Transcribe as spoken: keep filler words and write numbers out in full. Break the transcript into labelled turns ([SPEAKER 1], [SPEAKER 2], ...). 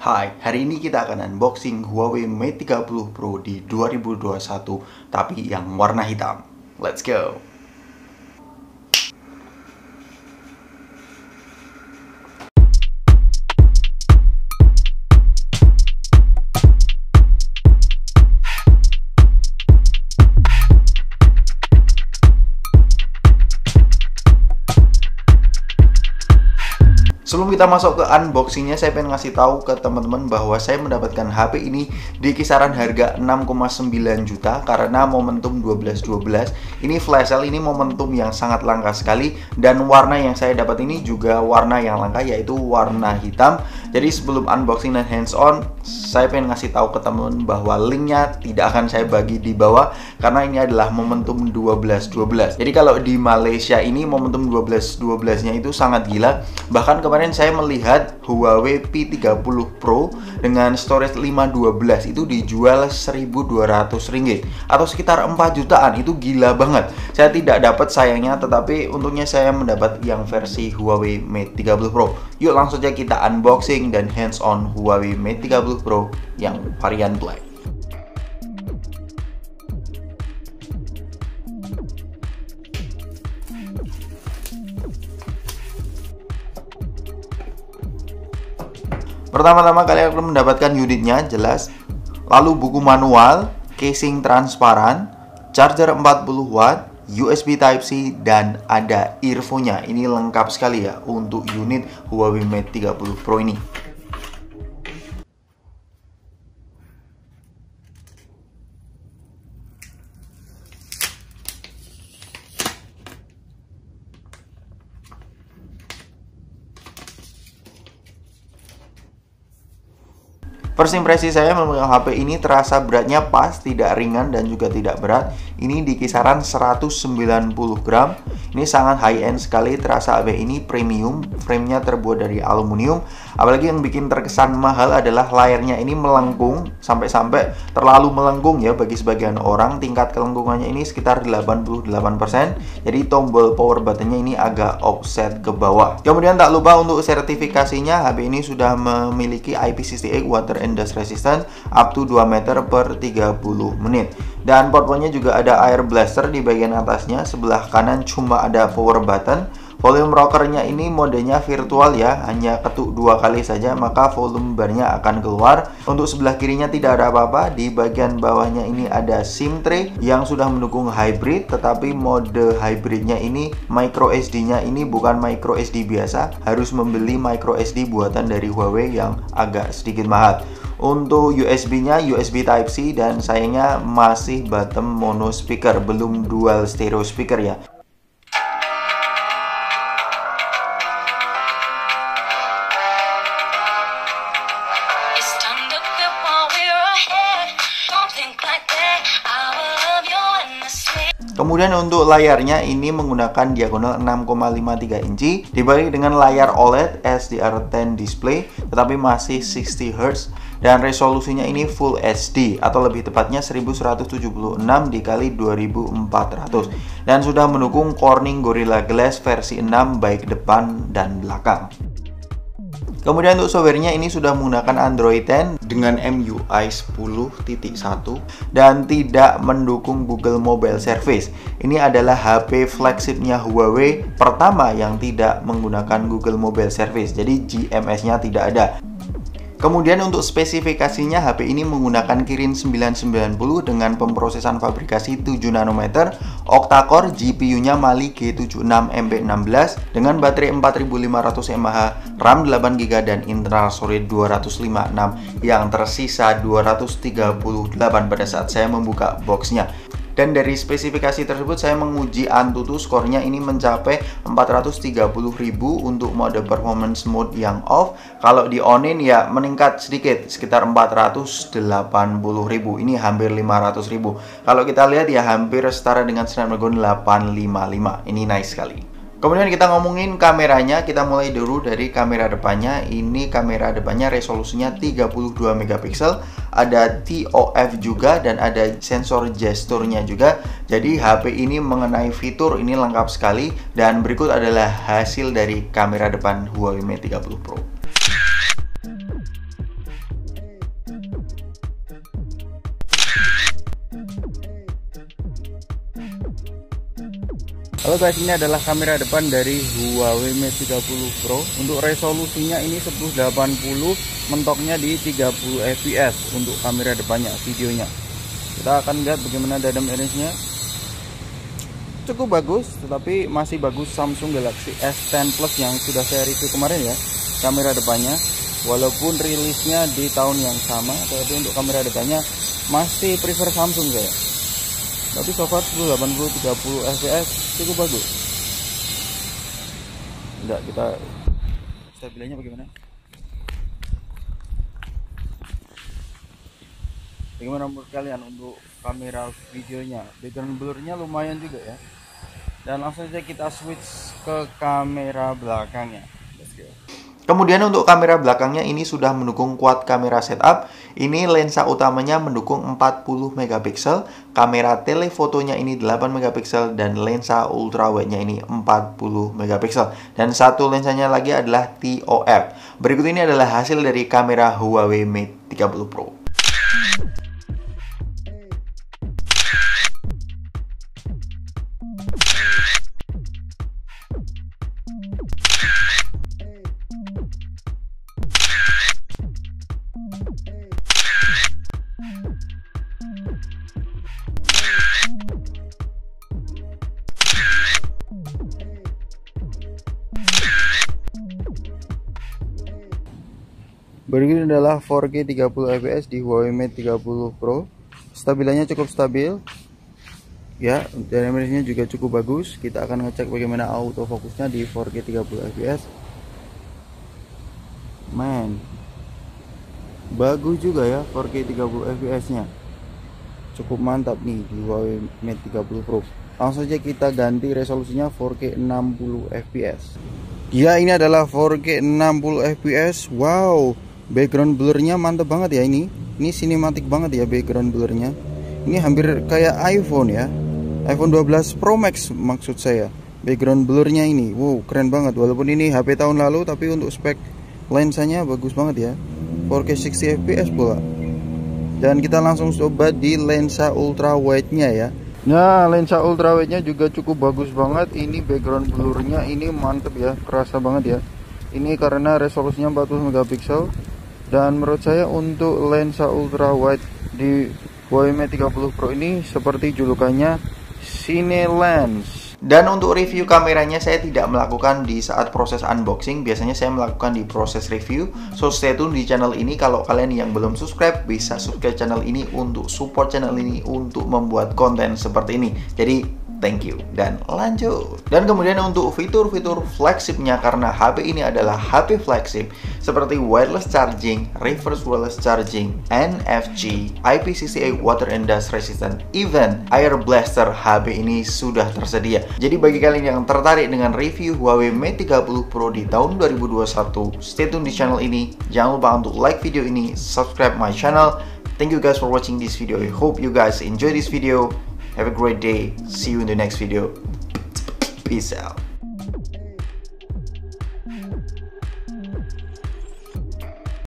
[SPEAKER 1] Hai, hari ini kita akan unboxing Huawei Mate tiga puluh Pro di dua ribu dua puluh satu, tapi yang warna hitam. Let's go! Sebelum kita masuk ke unboxingnya, saya pengen ngasih tahu ke teman-teman bahwa saya mendapatkan H P ini di kisaran harga enam koma sembilan juta karena momentum dua belas dua belas. Ini flash sale, ini momentum yang sangat langka sekali, dan warna yang saya dapat ini juga warna yang langka, yaitu warna hitam. Jadi sebelum unboxing dan hands on, saya pengen ngasih tahu ke teman-teman bahwa linknya tidak akan saya bagi di bawah karena ini adalah momentum dua belas dua belas. Jadi kalau di Malaysia ini momentum dua belas dua belas-nya itu sangat gila. Bahkan kemarin saya melihat Huawei P tiga puluh Pro dengan storage lima dua belas itu dijual seribu dua ratus ringgit atau sekitar empat jutaan. Itu gila banget. Saya tidak dapat sayangnya, tetapi untungnya saya mendapat yang versi Huawei Mate tiga puluh Pro. Yuk langsung saja kita unboxing dan hands on Huawei Mate tiga puluh Pro yang varian black. Pertama-tama kalian akan mendapatkan unitnya jelas, lalu buku manual, casing transparan, charger empat puluh watt, U S B Type-C, dan ada earphone-nya. Ini lengkap sekali ya untuk unit Huawei Mate tiga puluh Pro ini. First impresi saya memegang H P ini terasa beratnya pas, tidak ringan dan juga tidak berat. Ini di kisaran seratus sembilan puluh gram. Ini sangat high end sekali, terasa H P ini premium. Framenya terbuat dari aluminium. Apalagi yang bikin terkesan mahal adalah layarnya ini melengkung, sampai-sampai terlalu melengkung ya bagi sebagian orang. Tingkat kelengkungannya ini sekitar delapan puluh delapan persen. Jadi tombol power buttonnya ini agak offset ke bawah. Kemudian tak lupa untuk sertifikasinya, H P ini sudah memiliki I P six eight water and dust resistant up to dua meter per tiga puluh menit. Dan port-portnya juga ada air blaster di bagian atasnya. Sebelah kanan cuma ada power button. Volume rockernya ini modenya virtual ya, hanya ketuk dua kali saja maka volume barnya akan keluar. Untuk sebelah kirinya tidak ada apa-apa. Di bagian bawahnya ini ada SIM tray yang sudah mendukung hybrid, tetapi mode hybridnya ini micro S D-nya ini bukan micro S D biasa, harus membeli micro S D buatan dari Huawei yang agak sedikit mahal. Untuk U S B-nya U S B Type-C, dan sayangnya masih bottom mono speaker, belum dual stereo speaker ya. Kemudian untuk layarnya ini menggunakan diagonal enam koma lima tiga inci dibagi dengan layar O L E D S D R sepuluh display, tetapi masih enam puluh hertz, dan resolusinya ini Full H D atau lebih tepatnya seribu seratus tujuh puluh enam dikali dua ribu empat ratus, dan sudah mendukung Corning Gorilla Glass versi enam baik depan dan belakang. Kemudian untuk softwarenya ini sudah menggunakan Android sepuluh dengan M U I sepuluh titik satu dan tidak mendukung Google Mobile Service. Ini adalah H P flagshipnya Huawei pertama yang tidak menggunakan Google Mobile Service, jadi G M S-nya tidak ada. Kemudian untuk spesifikasinya, H P ini menggunakan Kirin sembilan sembilan nol dengan pemrosesan fabrikasi tujuh nanometer, octa-core, G P U-nya Mali G tujuh enam M P enam belas dengan baterai empat ribu lima ratus mAh, RAM delapan giga dan internal storage dua ratus lima puluh enam, yang tersisa dua ratus tiga puluh delapan pada saat saya membuka boxnya. Dan dari spesifikasi tersebut saya menguji Antutu, skornya ini mencapai empat ratus tiga puluh ribu untuk mode performance mode yang off. Kalau di on-in ya meningkat sedikit, sekitar empat ratus delapan puluh ribu, ini hampir lima ratus ribu. Kalau kita lihat ya hampir setara dengan Snapdragon delapan lima lima, ini nice sekali. Kemudian kita ngomongin kameranya, kita mulai dulu dari kamera depannya. Ini kamera depannya resolusinya tiga puluh dua megapiksel, ada T O F juga dan ada sensor gesturnya juga. Jadi H P ini mengenai fitur ini lengkap sekali, dan berikut adalah hasil dari kamera depan Huawei Mate tiga puluh Pro.
[SPEAKER 2] Halo guys, ini adalah kamera depan dari Huawei Mate tiga puluh Pro. Untuk resolusinya ini seribu delapan puluh, mentoknya di tiga puluh F P S untuk kamera depannya, videonya. Kita akan lihat bagaimana dalam range-nya. Cukup bagus, tetapi masih bagus Samsung Galaxy S sepuluh Plus yang sudah saya review kemarin ya, kamera depannya. Walaupun rilisnya di tahun yang sama, tapi untuk kamera depannya masih prefer Samsung saya. Tapi so far seribu delapan puluh tiga puluh F P S cukup bagus. Enggak, kita stabilannya bagaimana? Bagaimana menurut kalian untuk kamera videonya? Background blurnya lumayan juga ya. Dan langsung saja kita switch ke kamera belakangnya. Let's go.
[SPEAKER 1] Kemudian untuk kamera belakangnya ini sudah mendukung quad kamera setup. Ini lensa utamanya mendukung empat puluh megapiksel, kamera telefotonya ini delapan megapiksel, dan lensa ultrawide-nya ini empat puluh megapiksel. Dan satu lensanya lagi adalah T O F. Berikut ini adalah hasil dari kamera Huawei Mate tiga puluh Pro.
[SPEAKER 2] Berikut adalah empat K tiga puluh F P S di Huawei Mate tiga puluh Pro. Stabilannya cukup stabil. Ya, dynamicsnya juga cukup bagus. Kita akan ngecek bagaimana autofokusnya di empat K tiga puluh F P S. Man, bagus juga ya empat K tiga puluh F P S-nya. Cukup mantap nih di Huawei Mate tiga puluh Pro. Langsung saja kita ganti resolusinya empat K enam puluh F P S. Ya, ini adalah empat K enam puluh F P S. Wow, background blurnya mantap banget ya ini. Ini sinematik banget ya background blurnya. Ini hampir kayak iPhone ya. iPhone dua belas Pro Max maksud saya. Background blurnya ini, wow, keren banget. Walaupun ini H P tahun lalu, tapi untuk spek lensanya bagus banget ya. empat K enam puluh F P S pula. Dan kita langsung coba di lensa ultra wide-nya ya. Nah, lensa ultrawide-nya juga cukup bagus banget. Ini background blurnya ini mantep ya, kerasa banget ya. Ini karena resolusinya empat puluh megapiksel. Dan menurut saya untuk lensa ultrawide di Huawei Mate tiga puluh Pro ini seperti julukannya Cine Lens.
[SPEAKER 1] Dan untuk review kameranya saya tidak melakukan di saat proses unboxing. Biasanya saya melakukan di proses review. So stay tune di channel ini. Kalau kalian yang belum subscribe, bisa subscribe channel ini untuk support channel ini untuk membuat konten seperti ini. Jadi thank you dan lanjut. Dan kemudian untuk fitur-fitur flagshipnya, karena H P ini adalah H P flagship, seperti wireless charging, reverse wireless charging, N F C, I P C C A water and dust resistant, even air blaster H P ini sudah tersedia. Jadi bagi kalian yang tertarik dengan review Huawei Mate tiga puluh Pro di tahun dua ribu dua puluh satu, stay tune di channel ini. Jangan lupa untuk like video ini, subscribe my channel. Thank you guys for watching this video. I hope you guys enjoy this video. Have a great day. See you in the next video. Peace out.